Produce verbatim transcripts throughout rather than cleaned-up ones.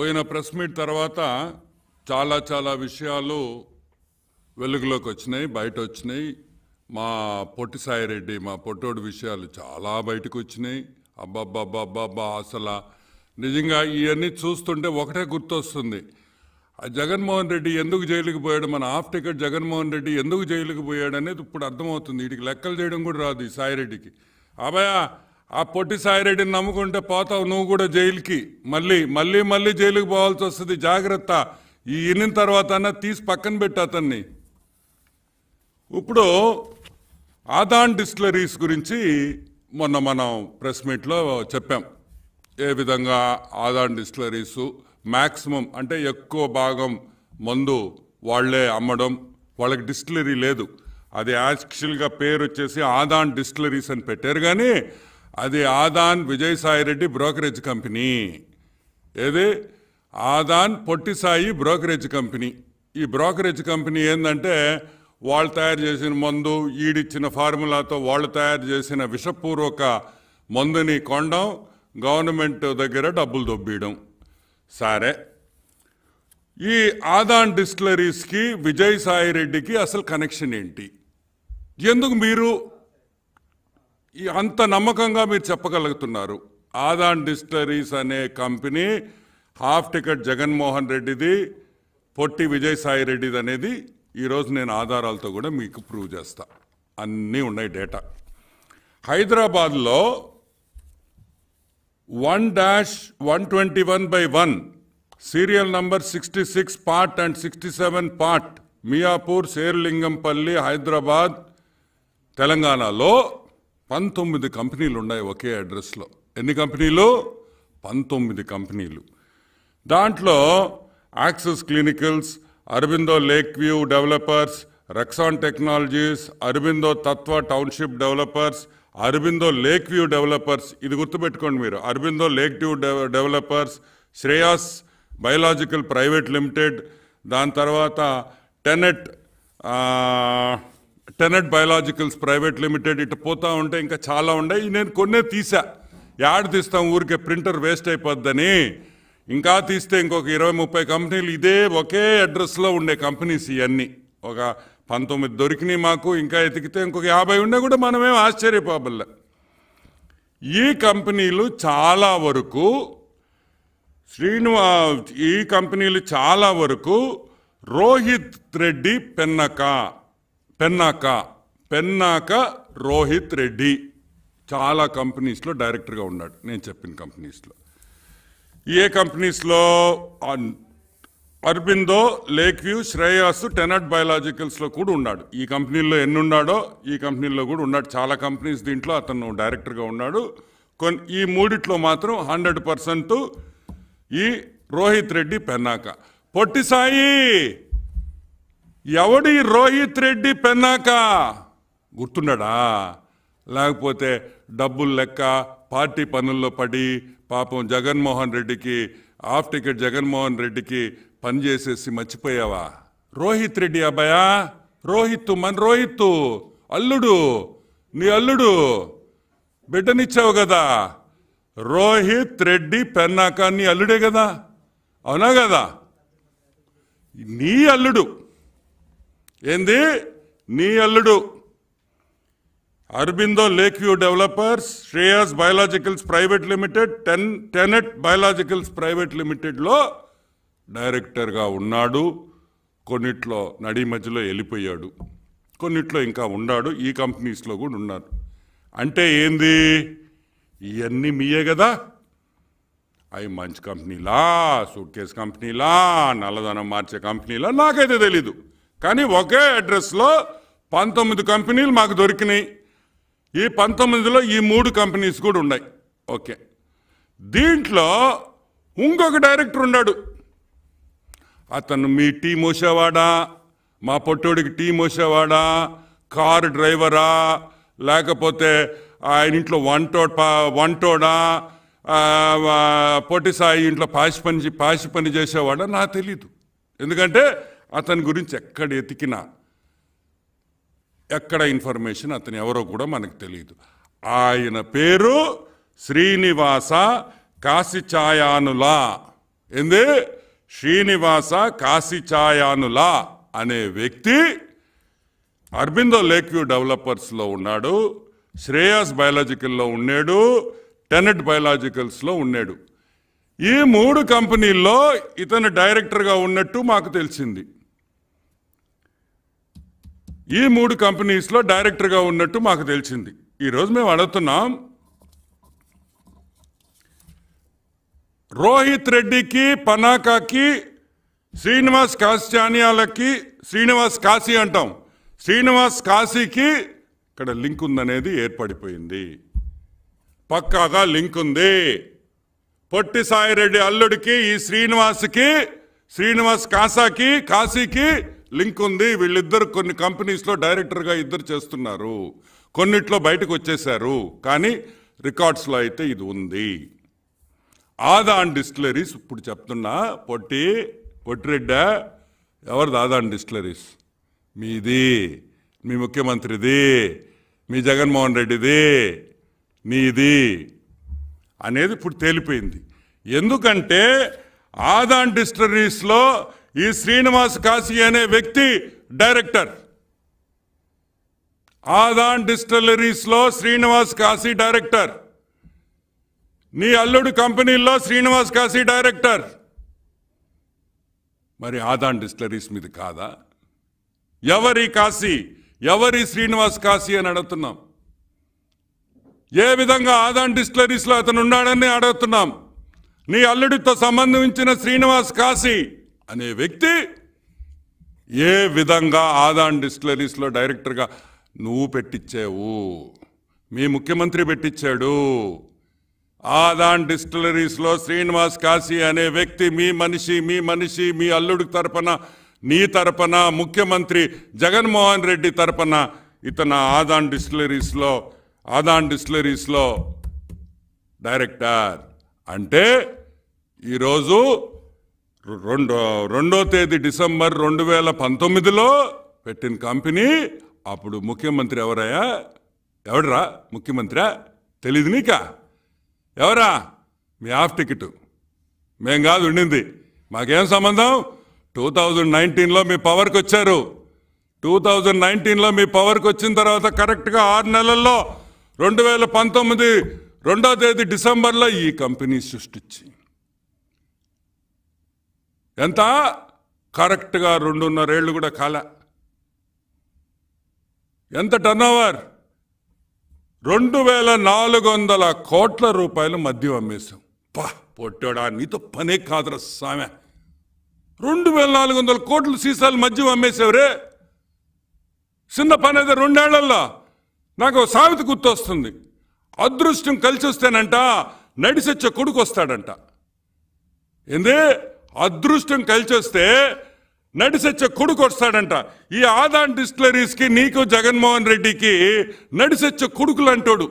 పోయిన press meet తర్వాత చాలా చాలా విషయాలు వెలుగులోకి వచ్చినాయి, బయట వచ్చినాయి. మా పొట్టి సాయి రెడ్డి, మా పొట్టోడి విషయాలు చాలా బయటకు వచ్చినాయి. అబ్బాబ్బాబ్బాబ్బా, అసలు నిజంగా ఇవన్నీ చూస్తుంటే ఒకటే గుర్తొస్తుంది. జగన్మోహన్ రెడ్డి ఎందుకు జైలుకి పోయాడు, మన హాఫ్ టికెట్ జగన్మోహన్ రెడ్డి ఎందుకు జైలుకి పోయాడు అనేది ఇప్పుడు అర్థమవుతుంది. వీటికి లెక్కలు చేయడం కూడా రాదు ఈ సాయిరెడ్డికి. అబ్బాయ, ఆ పొట్టి సాయిరెడ్డిని నమ్ముకుంటే పోతావు నువ్వు కూడా జైలుకి. మళ్ళీ మళ్ళీ మళ్ళీ జైలుకి పోవాల్సి వస్తుంది. జాగ్రత్త. ఈ ఇన్నిన తర్వాత అన్న తీసి పక్కన పెట్టి అతన్ని. ఇప్పుడు ఆదాన్ డిస్టిలరీస్ గురించి మొన్న మనం ప్రెస్ మీట్లో చెప్పాం. ఏ విధంగా ఆదాన్ డిస్టిలరీసు మ్యాక్సిమం అంటే ఎక్కువ భాగం మందు వాళ్లే అమ్మడం, వాళ్ళకి డిస్టిలరీ లేదు. అది యాక్చువల్గా పేరు వచ్చేసి ఆదాన్ డిస్టిలరీస్ అని పెట్టారు, కానీ అది ఆదాన్ విజయ్ సాయి రెడ్డి బ్రోకరేజ్ కంపెనీ. ఏది ఆదాన్ పొట్టి సాయి బ్రోకరేజ్ కంపెనీ. ఈ బ్రోకరేజ్ కంపెనీ ఏంటంటే వాళ్ళు తయారు చేసిన మందు, ఈడిచ్చిన ఫార్ములాతో వాళ్ళు తయారు చేసిన విషపూర్వక మందుని కొనడం, గవర్నమెంట్ దగ్గర డబ్బులు దొబ్బీయడం. సరే, ఈ ఆదాన్ డిస్టిలరీస్కి విజయ్ సాయి రెడ్డికి అసలు కనెక్షన్ ఏంటి? ఎందుకు మీరు అంత నమ్మకంగా మీరు చెప్పగలుగుతున్నారు? ఆదాన్ డిస్టిలరీస్ అనే కంపెనీ హాఫ్ టికెట్ జగన్మోహన్ రెడ్డిది, పొట్టి విజయ్ సాయి రెడ్డిది అనేది ఈరోజు నేను ఆధారాలతో కూడా మీకు ప్రూవ్ చేస్తా. అన్నీ ఉన్నాయి డేటా. హైదరాబాద్లో one dash one twenty one by one serial number sixty six part and sixty seven part Miyapur Serilingampally Hyderabad తెలంగాణలో పంతొమ్మిది కంపెనీలు ఉన్నాయి ఒకే అడ్రస్లో. ఎన్ని కంపెనీలు? పంతొమ్మిది కంపెనీలు. దాంట్లో access clinicals, Aurobindo lake view developers, Rexan technologies, Aurobindo Tatva township developers, Aurobindo lake view developers, ఇది గుర్తుపెట్టుకోండి మీరు. Aurobindo lake view developers, Shreyas biological private limited, దాని తర్వాత tenet tenet biologicals private limited, ఇటు పోతా ఉంటే ఇంకా చాలా ఉన్నాయి. నేను కొన్నే తీసా. యాడ్ తీస్తాం ఊరికే, ప్రింటర్ వేస్ట్ అయిపోద్దని. ఇంకా తీస్తే ఇంకొక ఇరవై ముప్పై కంపెనీలు ఇదే ఒకే అడ్రస్లో ఉండే కంపెనీస్ ఇవన్నీ. ఒక పంతొమ్మిది దొరికినాయి మాకు. ఇంకా ఎతికితే ఇంకొక యాభై ఉండే కూడా మనమేం ఆశ్చర్యపోబల్లే. ఈ కంపెనీలు చాలా వరకు శ్రీనివా ఈ కంపెనీలు చాలా వరకు రోహిత్ రెడ్డి పెన్నక పెన్నాక పెన్నాక రోహిత్ రెడ్డి చాలా కంపెనీస్లో డైరెక్టర్గా ఉన్నాడు. నేను చెప్పిన కంపెనీస్లో ఏ కంపెనీస్లో? Aurobindo lake view, Shreyas, tenet బయోలాజికల్స్లో కూడా ఉన్నాడు. ఈ కంపెనీల్లో ఎన్ని ఉన్నాడో ఈ కంపెనీల్లో కూడా ఉన్నాడు. చాలా కంపెనీస్ దీంట్లో అతను డైరెక్టర్గా ఉన్నాడు. కొన్ని ఈ మూడిట్లో మాత్రం హండ్రెడ్ పర్సెంట్ ఈ రోహిత్ రెడ్డి పెన్నాక. పొట్టి సాయి, ఎవడి రోహిత్ రెడ్డి పెన్నాక? గుర్తున్నాడా? లేకపోతే డబ్బులు లెక్క పార్టీ పనుల్లో పడి పాపం జగన్మోహన్ రెడ్డికి, హాఫ్ టికెట్ జగన్మోహన్ రెడ్డికి పనిచేసేసి మర్చిపోయావా? రోహిత్ రెడ్డి అబ్బాయా, రోహిత్ మన రోహిత్ అల్లుడు, నీ అల్లుడు బిడ్డనిచ్చావు కదా. రోహిత్ రెడ్డి పెన్నాక నీ అల్లుడే కదా, అవునా కదా? నీ అల్లుడు. ఏంది? నీ అల్లుడు. Aurobindo lake view developers, Shreyas biologicals private limited, ten tenet biologicals private లిమిటెడ్లో డైరెక్టర్గా ఉన్నాడు. కొన్నిట్లో నడి మధ్యలో వెళ్ళిపోయాడు, కొన్నిట్లో ఇంకా ఉన్నాడు. ఈ కంపెనీస్లో కూడా ఉన్నాడు. అంటే ఏంది? ఇవన్నీ మీయే కదా. అవి మంచి కంపెనీలా, సూట్ కేస్ కంపెనీలా, నల్లధనం మార్చే కంపెనీలా నాకైతే తెలీదు. కానీ ఒకే అడ్రస్లో పంతొమ్మిది కంపెనీలు మాకు దొరికినాయి. ఈ పంతొమ్మిదిలో ఈ మూడు కంపెనీస్ కూడా ఉన్నాయి. ఓకే, దీంట్లో ఇంకొక డైరెక్టర్ ఉన్నాడు. అతను మీ టీ మోసేవాడా, మా పొట్టోడికి టీ మోసేవాడా, కారు డ్రైవరా, లేకపోతే ఆయన ఇంట్లో వంటో వంటోడా, పొట్టి సాయి ఇంట్లో పాసి పని పాసి పని చేసేవాడా నాకు తెలీదు. ఎందుకంటే అతని గురించి ఎక్కడ ఎతికినా ఎక్కడ ఇన్ఫర్మేషన్ అతను ఎవరో కూడా మనకు తెలియదు. ఆయన పేరు శ్రీనివాస కాశీఛాయానుల. ఏంది శ్రీనివాస కాశీఛాయానుల అనే వ్యక్తి అరబిందో లేక్వ్యూ డెవలపర్స్లో ఉన్నాడు, శ్రేయాస్ బయాలజికల్లో ఉన్నాడు, టెనెట్ బయాలజికల్స్లో ఉన్నాడు. ఈ మూడు కంపెనీల్లో ఇతను డైరెక్టర్గా ఉన్నట్టు మాకు తెలిసింది. ఈ మూడు కంపెనీస్లో డైరెక్టర్గా ఉన్నట్టు మాకు తెలిసింది. ఈరోజు మేము అడుగుతున్నాం, రోహిత్ రెడ్డికి, పనాకాకి, శ్రీనివాస్ కాశ్యానియాలకి, శ్రీనివాస్ కాశీ అంటాం, శ్రీనివాస్ కాశీకి ఇక్కడ లింక్ ఉందనేది ఏర్పడిపోయింది. పక్కాగా లింక్ ఉంది. పొట్టి సాయిరెడ్డి అల్లుడికి ఈ శ్రీనివాస్కి, శ్రీనివాస్ కాసాకి, కాశీకి లింక్ ఉంది. వీళ్ళిద్దరు కొన్ని కంపెనీస్లో డైరెక్టర్గా ఇద్దరు చేస్తున్నారు. కొన్నిట్లో బయటకు వచ్చేశారు, కానీ రికార్డ్స్లో అయితే ఇది ఉంది. ఆదాన్ డిస్టిలరీస్ ఇప్పుడు చెప్తున్నా, పొట్టి పొట్టిరెడ్డా ఎవరిది ఆదాన్ డిస్టిలరీస్? మీది, మీ ముఖ్యమంత్రిది, మీ జగన్మోహన్ రెడ్డిది, నీది అనేది ఇప్పుడు తేలిపోయింది. ఎందుకంటే ఆదాన్ డిస్టిలరీస్లో ఈ శ్రీనివాస్ కాశీ అనే వ్యక్తి డైరెక్టర్. ఆదాన్ డిస్టిలరీస్లో శ్రీనివాస్ కాశీ డైరెక్టర్. నీ అల్లుడు కంపెనీల్లో శ్రీనివాస్ కాశీ డైరెక్టర్. మరి ఆదాన్ డిస్టిలరీస్ మీద కాదా? ఎవరి కాశీ, ఎవరి శ్రీనివాస్ కాశీ అని అడుగుతున్నాం. ఏ విధంగా ఆదాన్ డిస్టిలరీస్లో అతను ఉన్నాడని అడుగుతున్నాం. నీ అల్లుడితో సంబంధించిన శ్రీనివాస్ కాశీ అనే వ్యక్తి ఏ విధంగా ఆదాన్ డిస్టిలరీస్లో డైరెక్టర్గా నువ్వు పెట్టించావు? మీ ముఖ్యమంత్రి పెట్టించాడు. ఆదాన్ డిస్టిలరీస్లో శ్రీనివాస్ కాశీ అనే వ్యక్తి మీ మనిషి, మీ మనిషి, మీ అల్లుడి తరపున, నీ తరపున, ముఖ్యమంత్రి జగన్మోహన్ రెడ్డి తరపున ఇతను ఆదాన్ డిస్టిలరీస్లో ఆదాన్ డిస్టిలరీస్లో డైరెక్టర్. అంటే ఈరోజు రెండో రెండో తేదీ డిసెంబర్ రెండు వేల పంతొమ్మిదిలో పెట్టిన కంపెనీ. అప్పుడు ముఖ్యమంత్రి ఎవరయ్యా? ఎవడరా ముఖ్యమంత్రి? తెలీదు నీకా? ఎవరా? మీ హాఫ్ టికెట్. మేం కాదు ఉండింది, మాకేం సంబంధం? టూ థౌజండ్ నైన్టీన్లో మీ పవర్కి వచ్చారు. టూ థౌజండ్ నైన్టీన్లో మీ పవర్కి వచ్చిన తర్వాత కరెక్ట్గా ఆరు నెలల్లో రెండు వేల పంతొమ్మిది రెండో తేదీ డిసెంబర్లో ఈ కంపెనీ సృష్టించి ఎంత కరెక్ట్గా రెండున్నరేళ్ళు కూడా కాల. ఎంత టర్న్ ఓవర్? రెండు వేల నాలుగు వందల కోట్ల రూపాయలు మద్యం అమ్మేశాం. పా పొట్టాడా, నీతో పనే కాదురా సామె. రెండు వేల నాలుగు వందల కోట్లు సీసాలు మద్యం అమ్మేశావురే. చిన్న పని అయితే రెండేళ్లలో. నాకు సామెత గుర్తొస్తుంది. అదృష్టం కలిసి వస్తేనంట నడిసొచ్చే కొడుకు వస్తాడంట. ఏంది? అదృష్టం కలిసి వస్తే నడిసొచ్చే కొడుకు వస్తాడంట. ఈ ఆదాన్ డిస్టిలరీస్కి, నీకు జగన్మోహన్ రెడ్డికి నడిసొచ్చే కొడుకులు అంటాడు.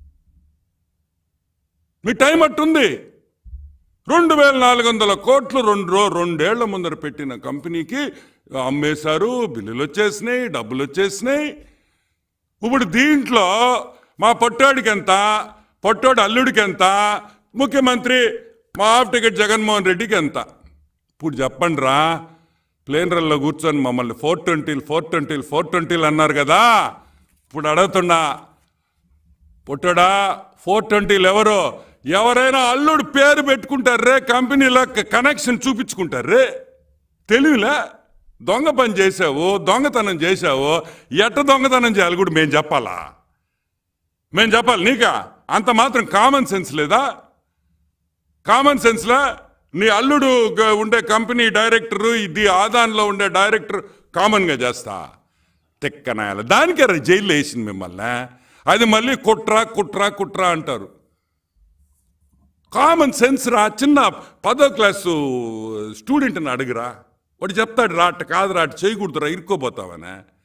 మీ టైం అట్టుంది. రెండు వేల నాలుగు వందల కోట్లు రెండు రో రెండేళ్ల ముందర పెట్టిన కంపెనీకి అమ్మేశారు. బిల్లులు వచ్చేసినాయి, డబ్బులు వచ్చేసినాయి. ఇప్పుడు దీంట్లో మా పొట్టాడికి ఎంత, పొట్టాడు అల్లుడికి ఎంత, ముఖ్యమంత్రి మా హాఫ్ టికెట్ జగన్మోహన్ రెడ్డికి ఎంత? ఇప్పుడు చెప్పండి రా. ప్లేన్ రైల్లో కూర్చొని మమ్మల్ని ఫోర్ ట్వంటీలు ఫోర్ ట్వంటీలు ఫోర్ ట్వంటీలు అన్నారు కదా. ఇప్పుడు అడుగుతున్నా, పొట్టాడా ఫోర్ ట్వంటీలు ఎవరు? ఎవరైనా అల్లుడు పేరు పెట్టుకుంటారే, కంపెనీలో కనెక్షన్ చూపించుకుంటారే. తెలివిలే? దొంగ పని చేసావు, దొంగతనం చేసావు. ఎట్ట దొంగతనం చేయాలి కూడా మేము చెప్పాలా? మేము చెప్పాలి నీకా? అంత మాత్రం కామన్ సెన్స్ లేదా? కామన్ సెన్స్లా నీ అల్లుడు ఉండే కంపెనీ డైరెక్టరు, ఇది ఆదాన్లో ఉండే డైరెక్టర్ కామన్గా చేస్తా? తెక్కనాయాల దానికే జైల్లో వేసింది మిమ్మల్ని. అది మళ్ళీ కుట్రా కుట్రా కుట్రా అంటారు. కామన్ సెన్స్ రా. చిన్న పదో క్లాసు స్టూడెంట్ని అడుగురా, వాడు చెప్తాడు రా, అట్ట కాదురా, అటు చేయకూడదురా, ఇరుక్కోపోతావనే.